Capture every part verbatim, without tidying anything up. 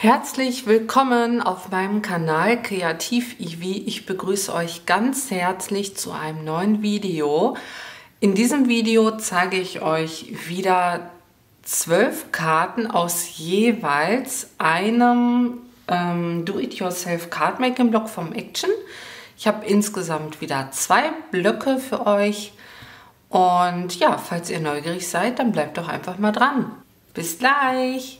Herzlich willkommen auf meinem Kanal Kreativ Ivi. Ich begrüße euch ganz herzlich zu einem neuen Video. In diesem Video zeige ich euch wieder zwölf Karten aus jeweils einem ähm, Do-It-Yourself Cardmaking Block vom Action. Ich habe insgesamt wieder zwei Blöcke für euch. Und ja, falls ihr neugierig seid, dann bleibt doch einfach mal dran. Bis gleich!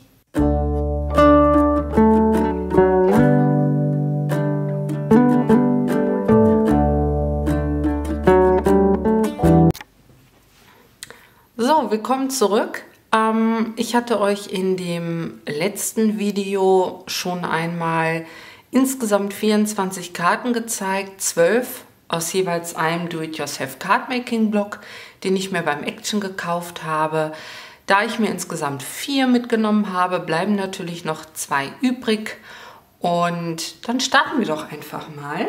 So, willkommen zurück. Ähm, ich hatte euch in dem letzten Video schon einmal insgesamt vierundzwanzig Karten gezeigt, zwölf aus jeweils einem Do-It-Yourself Cardmaking Block, den ich mir beim Action gekauft habe. Da ich mir insgesamt vier mitgenommen habe, bleiben natürlich noch zwei übrig. Und dann starten wir doch einfach mal.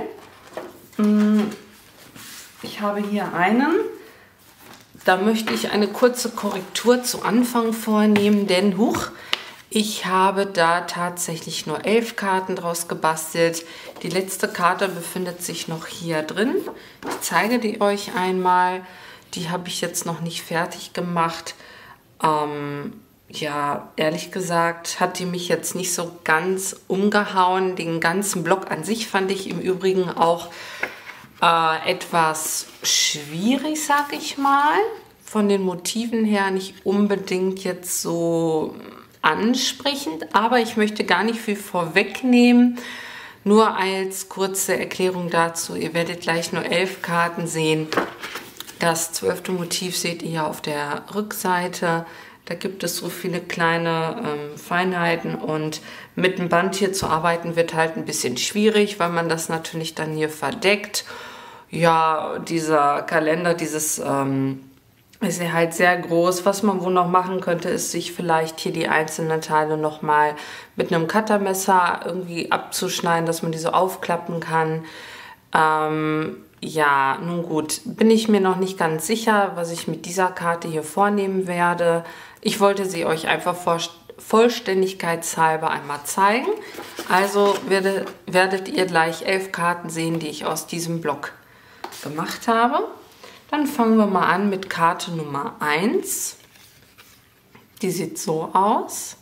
Ich habe hier einen. Da möchte ich eine kurze Korrektur zu Anfang vornehmen, denn huch, ich habe da tatsächlich nur elf Karten draus gebastelt. Die letzte Karte befindet sich noch hier drin. Ich zeige die euch einmal. Die habe ich jetzt noch nicht fertig gemacht. Ähm, ja, ehrlich gesagt hat die mich jetzt nicht so ganz umgehauen. Den ganzen Block an sich fand ich im Übrigen auch Äh, etwas schwierig, sag ich mal. Von den Motiven her nicht unbedingt jetzt so ansprechend, aber ich möchte gar nicht viel vorwegnehmen. Nur als kurze Erklärung dazu, ihr werdet gleich nur elf Karten sehen. Das zwölfte Motiv seht ihr ja auf der Rückseite. Da gibt es so viele kleine ähm, Feinheiten und mit dem Band hier zu arbeiten wird halt ein bisschen schwierig, weil man das natürlich dann hier verdeckt. Ja, dieser Kalender, dieses ähm, ist ja halt sehr groß. Was man wohl noch machen könnte, ist sich vielleicht hier die einzelnen Teile nochmal mit einem Cuttermesser irgendwie abzuschneiden, dass man die so aufklappen kann. Ähm, ja, nun gut, bin ich mir noch nicht ganz sicher, was ich mit dieser Karte hier vornehmen werde. Ich wollte sie euch einfach vorstellen. Vollständigkeitshalber einmal zeigen. Also werdet, werdet ihr gleich elf Karten sehen, die ich aus diesem Block gemacht habe. Dann fangen wir mal an mit Karte Nummer eins. Die sieht so aus.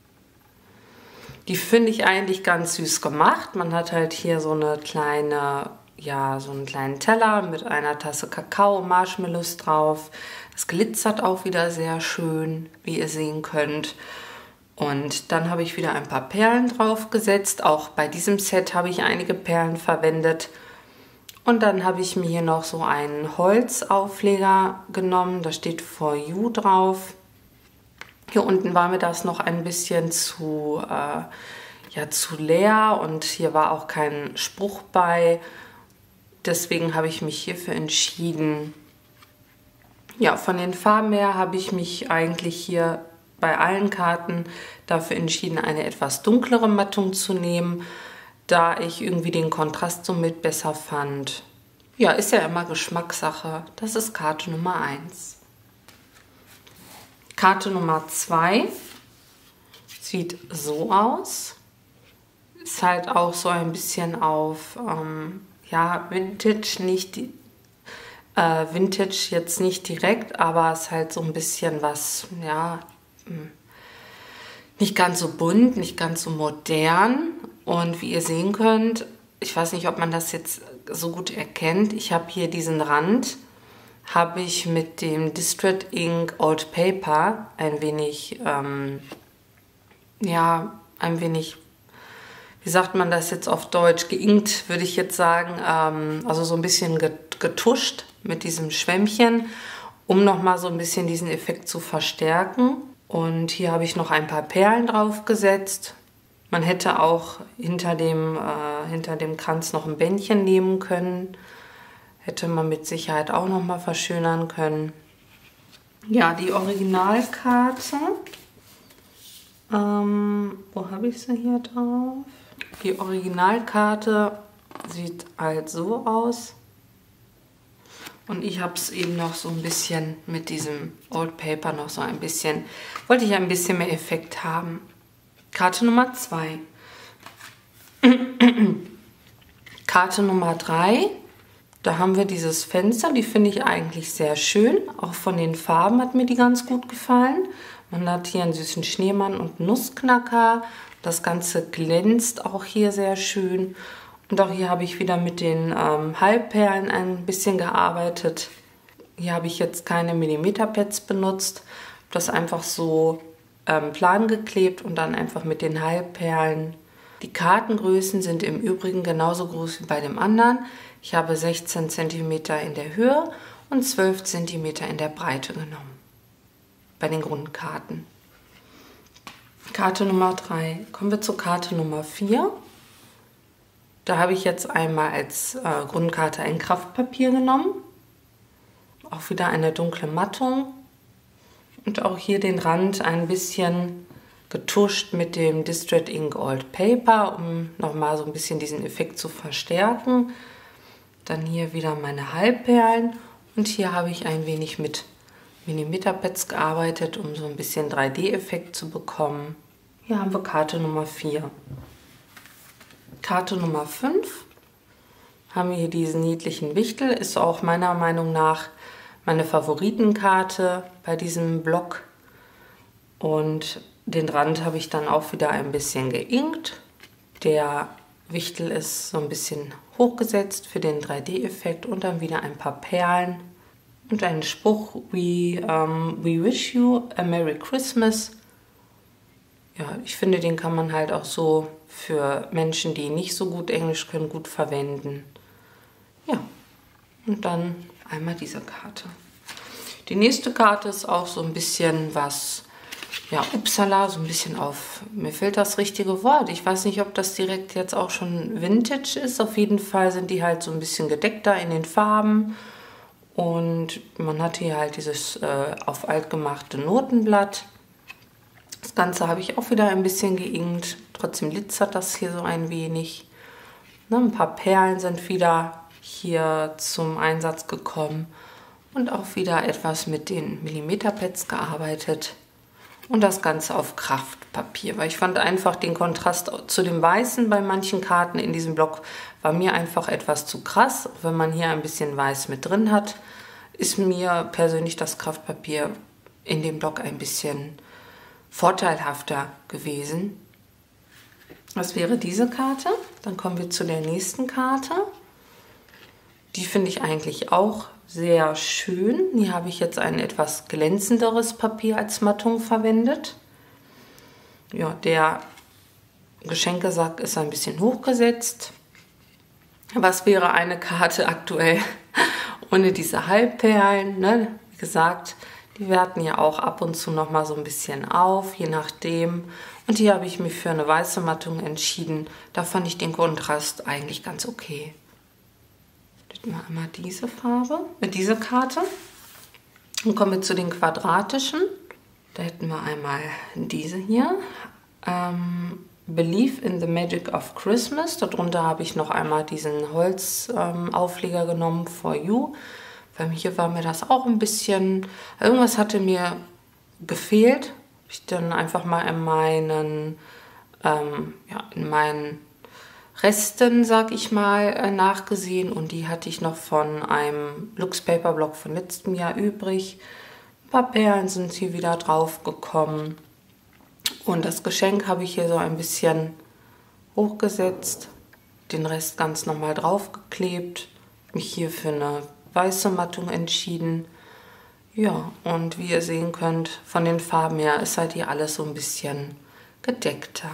Die finde ich eigentlich ganz süß gemacht. Man hat halt hier so eine kleine, ja, so einen kleinen Teller mit einer Tasse Kakao und Marshmallows drauf. Es glitzert auch wieder sehr schön, wie ihr sehen könnt. Und dann habe ich wieder ein paar Perlen drauf gesetzt. Auch bei diesem Set habe ich einige Perlen verwendet. Und dann habe ich mir hier noch so einen Holzaufleger genommen. Da steht For You drauf. Hier unten war mir das noch ein bisschen zu, äh, ja, zu leer. Und hier war auch kein Spruch bei. Deswegen habe ich mich hierfür entschieden. Ja, von den Farben her habe ich mich eigentlich hier bei allen Karten dafür entschieden, eine etwas dunklere Mattung zu nehmen, da ich irgendwie den Kontrast somit besser fand. Ja, ist ja immer Geschmackssache. Das ist Karte Nummer eins. Karte Nummer zwei sieht so aus. Ist halt auch so ein bisschen auf ähm, ja, Vintage, nicht die äh, Vintage jetzt nicht direkt, aber es ist halt so ein bisschen was, ja, nicht ganz so bunt, nicht ganz so modern. Und wie ihr sehen könnt, ich weiß nicht, ob man das jetzt so gut erkennt, ich habe hier diesen Rand, habe ich mit dem Distress Ink Old Paper ein wenig, ähm, ja, ein wenig, wie sagt man das jetzt auf Deutsch, geinkt, würde ich jetzt sagen, ähm, also so ein bisschen getuscht mit diesem Schwämmchen, um nochmal so ein bisschen diesen Effekt zu verstärken. Und hier habe ich noch ein paar Perlen drauf gesetzt. Man hätte auch hinter dem, äh, hinter dem Kranz noch ein Bändchen nehmen können. Hätte man mit Sicherheit auch noch mal verschönern können. Ja, die Originalkarte. Ähm, wo habe ich sie hier drauf? Die Originalkarte sieht halt so aus. Und ich habe es eben noch so ein bisschen mit diesem Old Paper noch so ein bisschen, wollte ich ein bisschen mehr Effekt haben. Karte Nummer zwei. Karte Nummer drei. Da haben wir dieses Fenster, die finde ich eigentlich sehr schön. Auch von den Farben hat mir die ganz gut gefallen. Man hat hier einen süßen Schneemann und einen Nussknacker. Das Ganze glänzt auch hier sehr schön. Und auch hier habe ich wieder mit den ähm, Halbperlen ein bisschen gearbeitet. Hier habe ich jetzt keine Millimeterpads benutzt. Habe das einfach so ähm, plan geklebt und dann einfach mit den Halbperlen. Die Kartengrößen sind im Übrigen genauso groß wie bei dem anderen. Ich habe sechzehn Zentimeter in der Höhe und zwölf Zentimeter in der Breite genommen. Bei den Grundkarten. Karte Nummer drei. Kommen wir zur Karte Nummer vier. Da habe ich jetzt einmal als äh, Grundkarte ein Kraftpapier genommen. Auch wieder eine dunkle Mattung. Und auch hier den Rand ein bisschen getuscht mit dem Distress Ink Old Paper, um nochmal so ein bisschen diesen Effekt zu verstärken. Dann hier wieder meine Halbperlen. Und hier habe ich ein wenig mit Millimeterpads gearbeitet, um so ein bisschen drei D-Effekt zu bekommen. Hier haben wir Karte Nummer vier. Karte Nummer fünf. Haben wir hier diesen niedlichen Wichtel. Ist auch meiner Meinung nach meine Favoritenkarte bei diesem Block. Und den Rand habe ich dann auch wieder ein bisschen geinkt. Der Wichtel ist so ein bisschen hochgesetzt für den drei D-Effekt und dann wieder ein paar Perlen. Und einen Spruch, we, um, we wish you a Merry Christmas. Ja, ich finde, den kann man halt auch so für Menschen, die nicht so gut Englisch können, gut verwenden. Ja, und dann einmal diese Karte. Die nächste Karte ist auch so ein bisschen was, ja, upsala, so ein bisschen auf, mir fehlt das richtige Wort. Ich weiß nicht, ob das direkt jetzt auch schon Vintage ist. Auf jeden Fall sind die halt so ein bisschen gedeckter in den Farben. Und man hat hier halt dieses äh, auf alt gemachte Notenblatt. Das Ganze habe ich auch wieder ein bisschen geinkt. Trotzdem glitzert das hier so ein wenig. Ne, ein paar Perlen sind wieder hier zum Einsatz gekommen. Und auch wieder etwas mit den Millimeterpads gearbeitet. Und das Ganze auf Kraftpapier. Weil ich fand einfach den Kontrast zu dem Weißen bei manchen Karten in diesem Block war mir einfach etwas zu krass. Auch wenn man hier ein bisschen Weiß mit drin hat, ist mir persönlich das Kraftpapier in dem Block ein bisschen vorteilhafter gewesen. Das wäre diese Karte. Dann kommen wir zu der nächsten Karte. Die finde ich eigentlich auch sehr schön. Hier habe ich jetzt ein etwas glänzenderes Papier als Mattung verwendet. Ja, der Geschenkesack ist ein bisschen hochgesetzt. Was wäre eine Karte aktuell ohne diese Halbperlen? Ne? Wie gesagt, die werten ja auch ab und zu noch mal so ein bisschen auf, je nachdem. Und hier habe ich mich für eine weiße Mattung entschieden. Da fand ich den Kontrast eigentlich ganz okay. Hätten wir einmal diese Farbe, äh, diese Karte. Dann kommen wir zu den quadratischen. Da hätten wir einmal diese hier. Ähm, Believe in the Magic of Christmas. Darunter habe ich noch einmal diesen Holzaufleger ähm, genommen, For You. Weil hier war mir das auch ein bisschen, irgendwas hatte mir gefehlt. Habe ich dann einfach mal in meinen, ähm, ja, in meinen Resten, sag ich mal, äh, nachgesehen. Und die hatte ich noch von einem Lux Paper Block von letztem Jahr übrig. Ein paar Perlen sind hier wieder drauf gekommen. Und das Geschenk habe ich hier so ein bisschen hochgesetzt, den Rest ganz normal draufgeklebt, mich hier für eine weiße Mattung entschieden. Ja, und wie ihr sehen könnt, von den Farben her ist halt hier alles so ein bisschen gedeckter.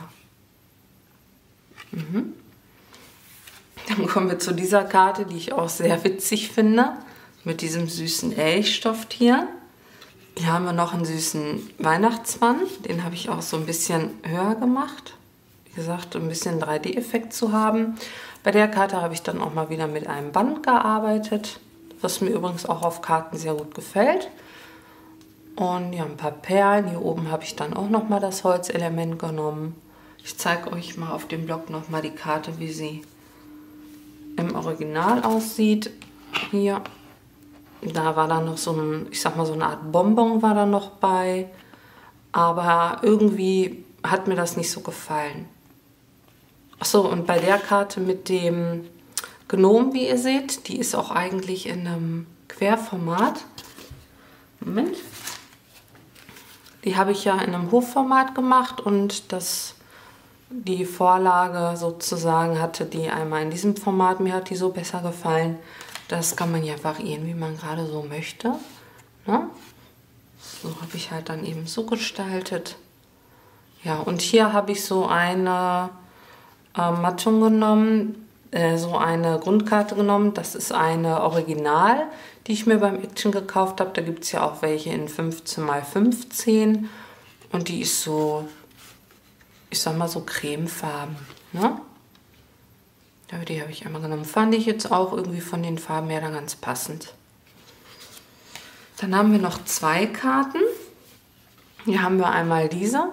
Mhm. Dann kommen wir zu dieser Karte, die ich auch sehr witzig finde, mit diesem süßen Elchstoff hier. Hier haben wir noch einen süßen Weihnachtsmann, den habe ich auch so ein bisschen höher gemacht. Wie gesagt, um ein bisschen drei D-Effekt zu haben. Bei der Karte habe ich dann auch mal wieder mit einem Band gearbeitet, was mir übrigens auch auf Karten sehr gut gefällt. Und ja, ein paar Perlen. Hier oben habe ich dann auch noch mal das Holzelement genommen. Ich zeige euch mal auf dem Blog noch mal die Karte, wie sie im Original aussieht. Hier. Da war dann noch so ein, ich sag mal, so eine Art Bonbon war da noch bei. Aber irgendwie hat mir das nicht so gefallen. Achso, und bei der Karte mit dem Gnom, wie ihr seht, die ist auch eigentlich in einem Querformat. Moment. Die habe ich ja in einem Hochformat gemacht und das, die Vorlage sozusagen hatte die einmal in diesem Format. Mir hat die so besser gefallen. Das kann man ja variieren, wie man gerade so möchte. Ne? So habe ich halt dann eben so gestaltet. Ja, und hier habe ich so eine äh, Mattung genommen, äh, so eine Grundkarte genommen. Das ist eine Original, die ich mir beim Action gekauft habe. Da gibt es ja auch welche in fünfzehn mal fünfzehn. Und die ist so, ich sag mal so cremefarben. Ne? Ja, die habe ich einmal genommen. Fand ich jetzt auch irgendwie von den Farben her dann ganz passend. Dann haben wir noch zwei Karten. Hier haben wir einmal diese.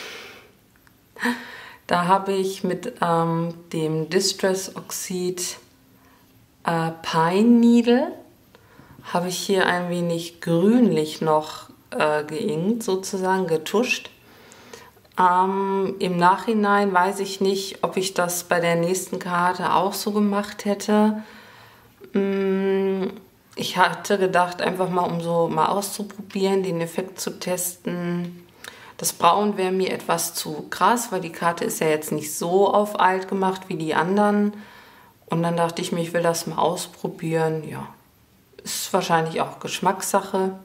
Da habe ich mit ähm, dem Distress Oxid äh, Pine Needle habe ich hier ein wenig grünlich noch äh, geinkt, sozusagen getuscht. Ähm, Im Nachhinein weiß ich nicht, ob ich das bei der nächsten Karte auch so gemacht hätte. Mm, ich hatte gedacht, einfach mal, um so mal auszuprobieren, den Effekt zu testen. Das Braun wäre mir etwas zu krass, weil die Karte ist ja jetzt nicht so auf alt gemacht wie die anderen. Und dann dachte ich mir, ich will das mal ausprobieren. Ja, ist wahrscheinlich auch Geschmackssache.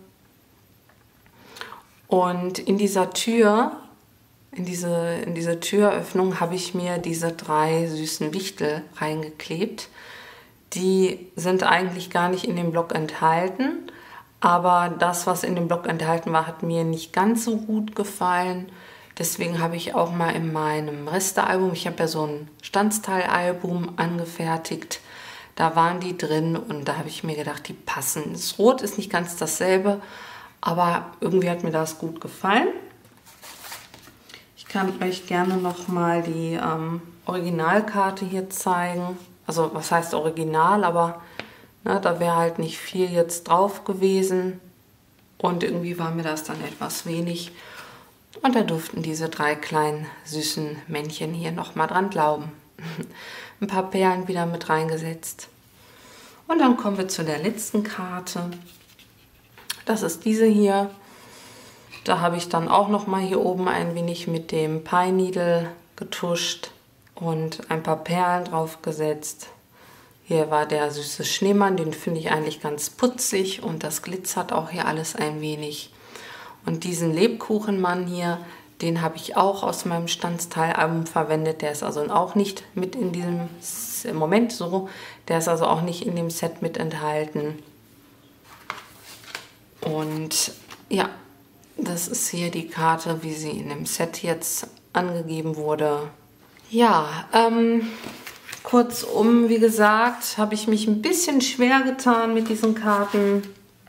Und in dieser Tür, in diese, in diese Türöffnung habe ich mir diese drei süßen Wichtel reingeklebt. Die sind eigentlich gar nicht in dem Block enthalten. Aber das, was in dem Block enthalten war, hat mir nicht ganz so gut gefallen. Deswegen habe ich auch mal in meinem Restealbum, ich habe ja so ein Standsteilalbum angefertigt, da waren die drin und da habe ich mir gedacht, die passen. Das Rot ist nicht ganz dasselbe, aber irgendwie hat mir das gut gefallen. Ich kann euch gerne nochmal die ähm, Originalkarte hier zeigen. Also was heißt Original, aber na, da wäre halt nicht viel jetzt drauf gewesen und irgendwie war mir das dann etwas wenig. Und da durften diese drei kleinen süßen Männchen hier nochmal dran glauben. Ein paar Perlen wieder mit reingesetzt. Und dann kommen wir zu der letzten Karte. Das ist diese hier. Da habe ich dann auch nochmal hier oben ein wenig mit dem Pine Needle getuscht und ein paar Perlen drauf gesetzt. Hier war der süße Schneemann, den finde ich eigentlich ganz putzig und das glitzert auch hier alles ein wenig. Und diesen Lebkuchenmann hier, den habe ich auch aus meinem Standsteilalbum verwendet. Der ist also auch nicht mit in diesem im Moment so, der ist also auch nicht in dem Set mit enthalten. Und ja, das ist hier die Karte, wie sie in dem Set jetzt angegeben wurde. Ja, ähm... kurzum, wie gesagt, habe ich mich ein bisschen schwer getan mit diesen Karten.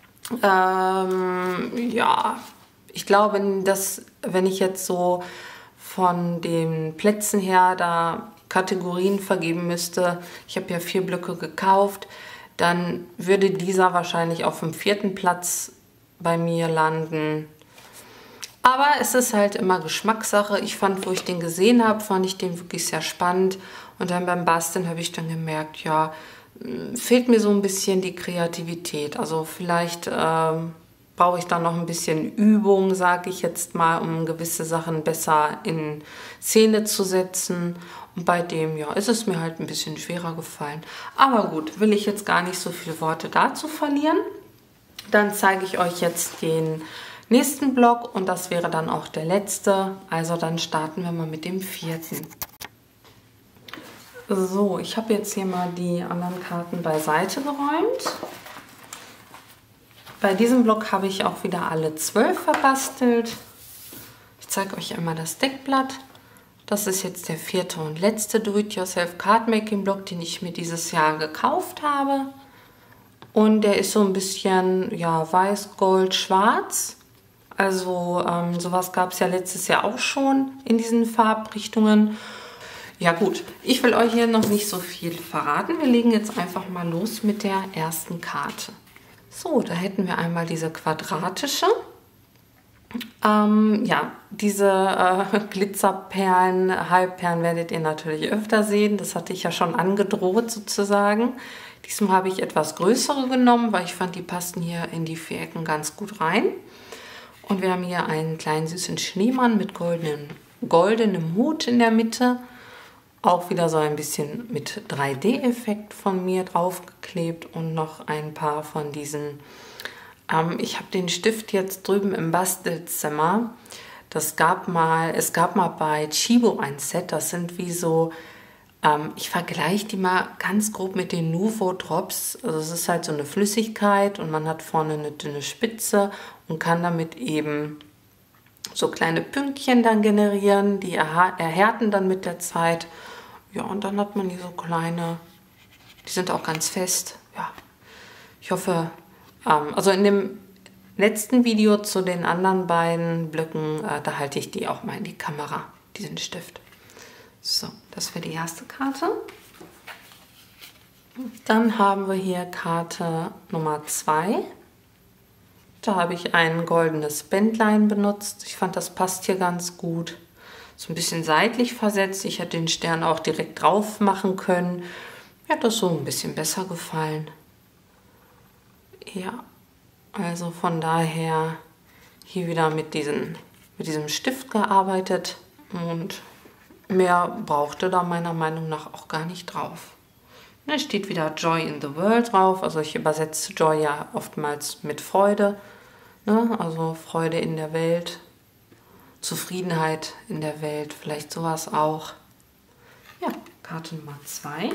Ähm, ja, ich glaube, dass wenn ich jetzt so von den Plätzen her da Kategorien vergeben müsste, ich habe ja vier Blöcke gekauft, dann würde dieser wahrscheinlich auf dem vierten Platz bei mir landen. Aber es ist halt immer Geschmackssache. Ich fand, wo ich den gesehen habe, fand ich den wirklich sehr spannend. Und dann beim Basteln habe ich dann gemerkt, ja, fehlt mir so ein bisschen die Kreativität. Also vielleicht ähm, brauche ich da noch ein bisschen Übung, sage ich jetzt mal, um gewisse Sachen besser in Szene zu setzen. Und bei dem, ja, ist es mir halt ein bisschen schwerer gefallen. Aber gut, will ich jetzt gar nicht so viele Worte dazu verlieren. Dann zeige ich euch jetzt den nächsten Block und das wäre dann auch der letzte. Also dann starten wir mal mit dem vierten. So, ich habe jetzt hier mal die anderen Karten beiseite geräumt. Bei diesem Block habe ich auch wieder alle zwölf verbastelt. Ich zeige euch einmal das Deckblatt. Das ist jetzt der vierte und letzte Do-It-Yourself Cardmaking Block, den ich mir dieses Jahr gekauft habe. Und der ist so ein bisschen, ja, weiß, gold, schwarz. Also ähm, sowas gab es ja letztes Jahr auch schon in diesen Farbrichtungen. Ja gut, ich will euch hier noch nicht so viel verraten. Wir legen jetzt einfach mal los mit der ersten Karte. So, da hätten wir einmal diese quadratische. Ähm, ja, diese äh, Glitzerperlen, Halbperlen werdet ihr natürlich öfter sehen. Das hatte ich ja schon angedroht sozusagen. Diesmal habe ich etwas größere genommen, weil ich fand, die passten hier in die vier Ecken ganz gut rein. Und wir haben hier einen kleinen süßen Schneemann mit goldenen, goldenem Hut in der Mitte. Auch wieder so ein bisschen mit drei D-Effekt von mir draufgeklebt und noch ein paar von diesen. Ähm, ich habe den Stift jetzt drüben im Bastelzimmer. Das gab mal, es gab mal bei Chibo ein Set. Das sind wie so, ähm, ich vergleiche die mal ganz grob mit den Nuvo Drops. Also es ist halt so eine Flüssigkeit und man hat vorne eine dünne Spitze und kann damit eben so kleine Pünktchen dann generieren. Die erhärten dann mit der Zeit. Ja, und dann hat man hier so kleine, die sind auch ganz fest. Ja, ich hoffe, ähm, also in dem letzten Video zu den anderen beiden Blöcken, äh, da halte ich die auch mal in die Kamera, diesen Stift. So, das wäre die erste Karte. Dann haben wir hier Karte Nummer zwei. Da habe ich ein goldenes Bändlein benutzt. Ich fand, das passt hier ganz gut. So ein bisschen seitlich versetzt. Ich hätte den Stern auch direkt drauf machen können. Mir hat das so ein bisschen besser gefallen. Ja, also von daher hier wieder mit, diesen, mit diesem Stift gearbeitet. Und mehr brauchte da meiner Meinung nach auch gar nicht drauf. Da steht wieder Joy in the World drauf. Also ich übersetze Joy ja oftmals mit Freude. Ne? Also Freude in der Welt. Zufriedenheit in der Welt, vielleicht sowas auch. Ja, Karte Nummer zwei.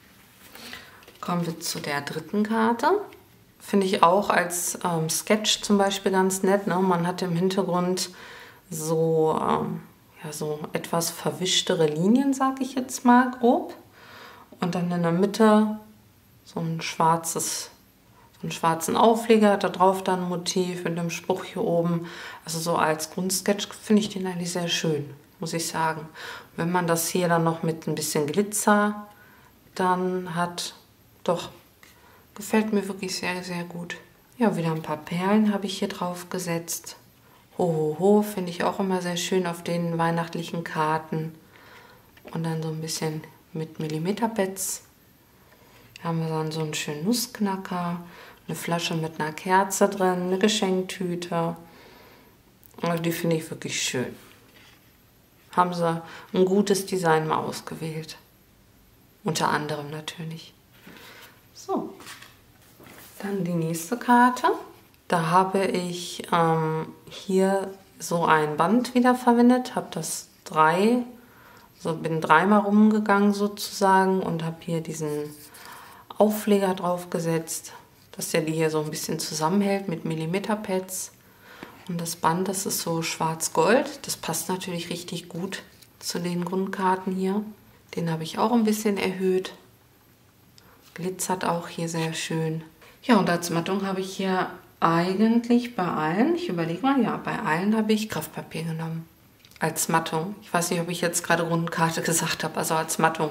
Kommen wir zu der dritten Karte. Finde ich auch als ähm, Sketch zum Beispiel ganz nett. Ne? Man hat im Hintergrund so, ähm, ja, so etwas verwischtere Linien, sage ich jetzt mal grob. Und dann in der Mitte so ein schwarzes So einen schwarzen Aufleger, da drauf dann ein Motiv mit einem Spruch hier oben. Also so als Grundsketch finde ich den eigentlich sehr schön, muss ich sagen. Und wenn man das hier dann noch mit ein bisschen Glitzer dann hat, doch, gefällt mir wirklich sehr, sehr gut. Ja, wieder ein paar Perlen habe ich hier drauf gesetzt. Ho, ho, ho, finde ich auch immer sehr schön auf den weihnachtlichen Karten. Und dann so ein bisschen mit Millimeterpads. Hier haben wir dann so einen schönen Nussknacker, eine Flasche mit einer Kerze drin, eine Geschenktüte. Also die finde ich wirklich schön. Haben sie ein gutes Design mal ausgewählt. Unter anderem natürlich. So, dann die nächste Karte. Da habe ich ähm, hier so ein Band wieder verwendet, habe das drei, so bin dreimal rumgegangen sozusagen und habe hier diesen Aufleger drauf gesetzt, dass der die hier so ein bisschen zusammenhält mit Millimeterpads. Und das Band, das ist so schwarz-gold. Das passt natürlich richtig gut zu den Grundkarten hier. Den habe ich auch ein bisschen erhöht. Glitzert auch hier sehr schön. Ja, und als Mattung habe ich hier eigentlich bei allen, ich überlege mal, ja, bei allen habe ich Kraftpapier genommen. Als Mattung. Ich weiß nicht, ob ich jetzt gerade Grundkarte gesagt habe, also als Mattung.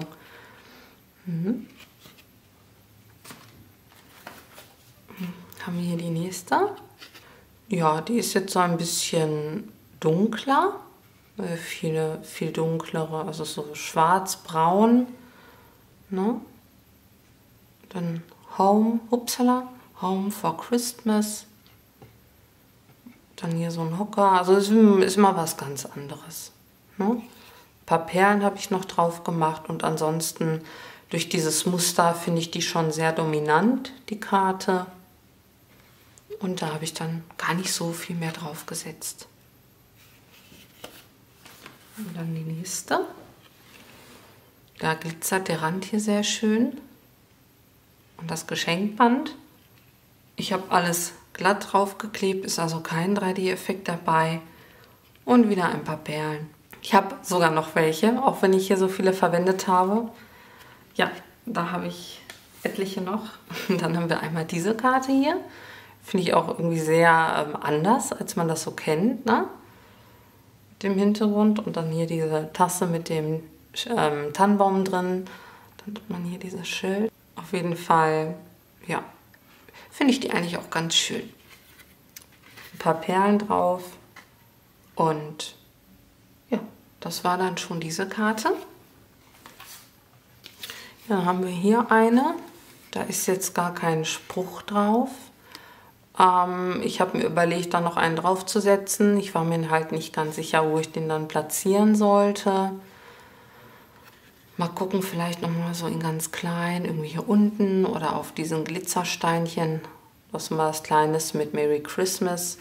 Mhm. Haben wir hier die nächste. Ja, die ist jetzt so ein bisschen dunkler. Äh, viele, viel dunklere, also so schwarz-braun. Ne? Dann Home, upsala, Home for Christmas. Dann hier so ein Hocker. Also es ist immer was ganz anderes. Ne? Ein paar Perlen habe ich noch drauf gemacht und ansonsten durch dieses Muster finde ich die schon sehr dominant, die Karte. Und da habe ich dann gar nicht so viel mehr drauf gesetzt. Und dann die nächste. Da glitzert der Rand hier sehr schön. Und das Geschenkband. Ich habe alles glatt draufgeklebt, ist also kein drei D-Effekt dabei. Und wieder ein paar Perlen. Ich habe sogar noch welche, auch wenn ich hier so viele verwendet habe. Ja, da habe ich etliche noch. Und dann haben wir einmal diese Karte hier. Finde ich auch irgendwie sehr ähm, anders, als man das so kennt, ne? Mit dem Hintergrund. Und dann hier diese Tasse mit dem ähm, Tannenbaum drin. Dann hat man hier dieses Schild. Auf jeden Fall, ja, finde ich die eigentlich auch ganz schön. Ein paar Perlen drauf. Und ja, das war dann schon diese Karte. Ja, haben wir hier eine. Da ist jetzt gar kein Spruch drauf. Ähm, ich habe mir überlegt, da noch einen draufzusetzen. Ich war mir halt nicht ganz sicher, wo ich den dann platzieren sollte. Mal gucken, vielleicht nochmal so in ganz klein, irgendwie hier unten oder auf diesen Glitzersteinchen. Das war was Kleines mit Merry Christmas.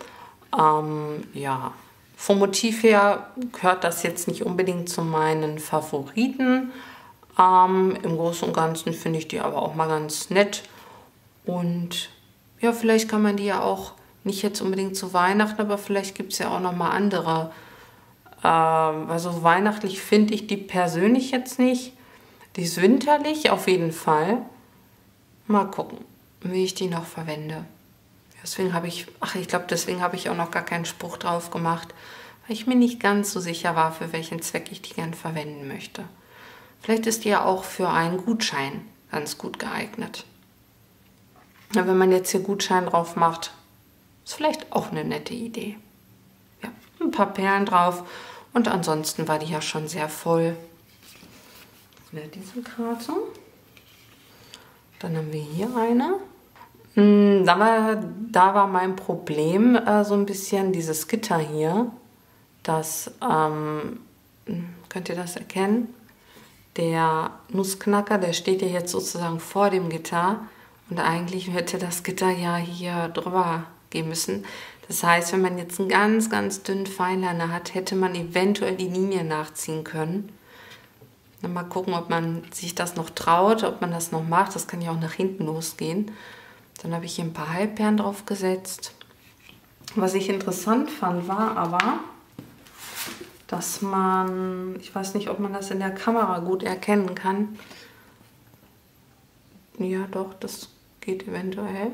Ähm, ja, vom Motiv her gehört das jetzt nicht unbedingt zu meinen Favoriten. Ähm, im Großen und Ganzen finde ich die aber auch mal ganz nett. Und ja, vielleicht kann man die ja auch nicht jetzt unbedingt zu Weihnachten, aber vielleicht gibt es ja auch noch mal andere. Also weihnachtlich finde ich die persönlich jetzt nicht. Die ist winterlich auf jeden Fall. Mal gucken, wie ich die noch verwende. Deswegen habe ich, ach ich glaube, deswegen habe ich auch noch gar keinen Spruch drauf gemacht, weil ich mir nicht ganz so sicher war, für welchen Zweck ich die gern verwenden möchte. Vielleicht ist die ja auch für einen Gutschein ganz gut geeignet. Ja, wenn man jetzt hier Gutschein drauf macht, ist vielleicht auch eine nette Idee. Ja, ein paar Perlen drauf. Und ansonsten war die ja schon sehr voll. Ja, diese Karte. Dann haben wir hier eine. Da war, da war mein Problem äh, so ein bisschen dieses Gitter hier. Das, ähm, könnt ihr das erkennen? Der Nussknacker, der steht ja jetzt sozusagen vor dem Gitter. Und eigentlich hätte das Gitter ja hier drüber gehen müssen. Das heißt, wenn man jetzt einen ganz, ganz dünnen Feinliner hat, hätte man eventuell die Linie nachziehen können. Dann mal gucken, ob man sich das noch traut, ob man das noch macht. Das kann ja auch nach hinten losgehen. Dann habe ich hier ein paar Halbperlen drauf gesetzt. Was ich interessant fand, war aber, dass man, ich weiß nicht, ob man das in der Kamera gut erkennen kann. Ja, doch, das geht eventuell.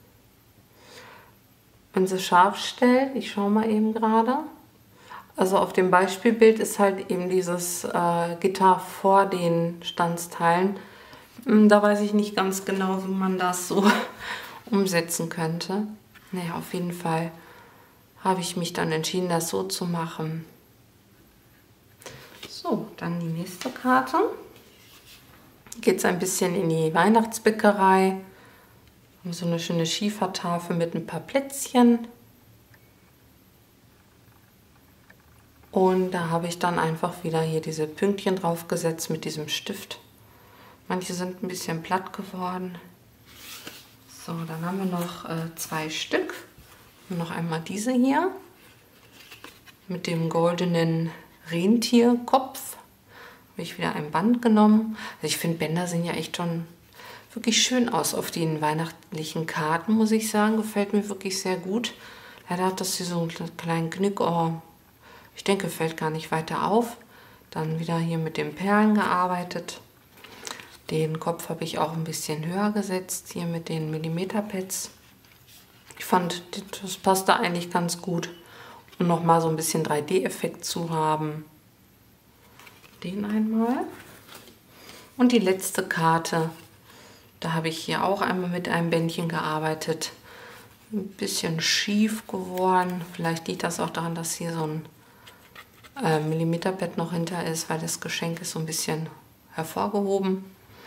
Wenn sie scharf stellt, ich schaue mal eben gerade. Also auf dem Beispielbild ist halt eben dieses äh, Gitter vor den Standsteilen. Da weiß ich nicht ganz genau, wie man das so umsetzen könnte. Naja, auf jeden Fall habe ich mich dann entschieden, das so zu machen. So, dann die nächste Karte. Geht es ein bisschen in die Weihnachtsbäckerei. So eine schöne Schiefertafel mit ein paar Plätzchen. Und da habe ich dann einfach wieder hier diese Pünktchen drauf gesetzt mit diesem Stift. Manche sind ein bisschen platt geworden. So, dann haben wir noch äh, zwei Stück. Noch einmal diese hier mit dem goldenen Rentierkopf. Habe ich wieder ein Band genommen. Also ich finde, Bänder sehen ja echt schon wirklich schön aus auf den weihnachtlichen Karten, muss ich sagen. Gefällt mir wirklich sehr gut. Leider hat das hier so einen kleinen Knick. Oh, ich denke, fällt gar nicht weiter auf. Dann wieder hier mit den Perlen gearbeitet. Den Kopf habe ich auch ein bisschen höher gesetzt, hier mit den Millimeterpads. Ich fand, das passte eigentlich ganz gut. Um nochmal so ein bisschen drei D-Effekt zu haben. Den einmal. Und die letzte Karte. Da habe ich hier auch einmal mit einem Bändchen gearbeitet. Ein bisschen schief geworden. Vielleicht liegt das auch daran, dass hier so ein äh, Millimeterpad noch hinter ist, weil das Geschenk ist so ein bisschen hervorgehoben.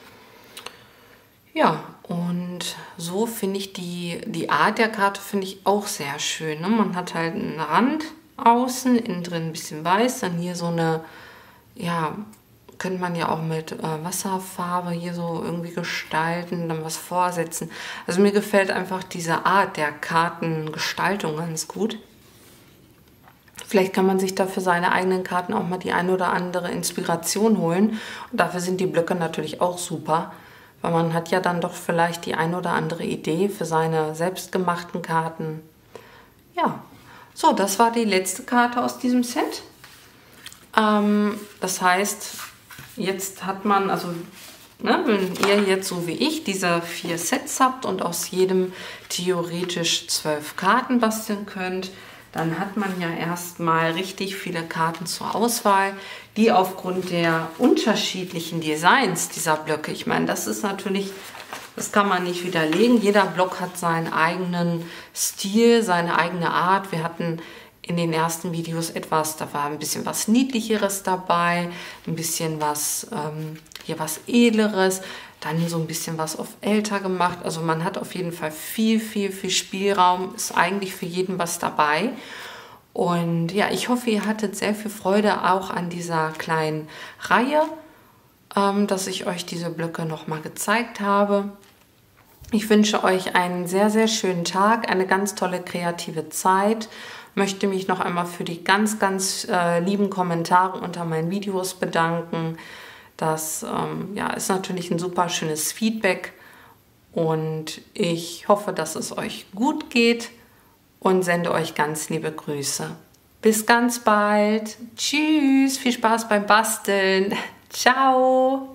Ja, und so finde ich die, die Art der Karte finde ich auch sehr schön. Ne? Man hat halt einen Rand außen, innen drin ein bisschen weiß, dann hier so eine, ja, könnte man ja auch mit äh, Wasserfarbe hier so irgendwie gestalten, dann was vorsetzen. Also mir gefällt einfach diese Art der Kartengestaltung ganz gut. Vielleicht kann man sich da für seine eigenen Karten auch mal die eine oder andere Inspiration holen. Und dafür sind die Blöcke natürlich auch super, weil man hat ja dann doch vielleicht die eine oder andere Idee für seine selbstgemachten Karten. Ja, so, das war die letzte Karte aus diesem Set. Ähm, das heißt, jetzt hat man, also ne, wenn ihr jetzt so wie ich diese vier Sets habt und aus jedem theoretisch zwölf Karten basteln könnt, dann hat man ja erstmal richtig viele Karten zur Auswahl, die aufgrund der unterschiedlichen Designs dieser Blöcke, ich meine, das ist natürlich, das kann man nicht widerlegen, jeder Block hat seinen eigenen Stil, seine eigene Art. Wir hatten in den ersten Videos etwas, da war ein bisschen was Niedlicheres dabei, ein bisschen was, ähm, hier was Edleres, dann so ein bisschen was auf älter gemacht. Also man hat auf jeden Fall viel, viel, viel Spielraum, ist eigentlich für jeden was dabei. Und ja, ich hoffe, ihr hattet sehr viel Freude auch an dieser kleinen Reihe, ähm, dass ich euch diese Blöcke nochmal gezeigt habe. Ich wünsche euch einen sehr, sehr schönen Tag, eine ganz tolle kreative Zeit. Möchte mich noch einmal für die ganz, ganz äh, lieben Kommentare unter meinen Videos bedanken. Das ähm, ja, ist natürlich ein super schönes Feedback und ich hoffe, dass es euch gut geht und sende euch ganz liebe Grüße. Bis ganz bald. Tschüss, viel Spaß beim Basteln. Ciao.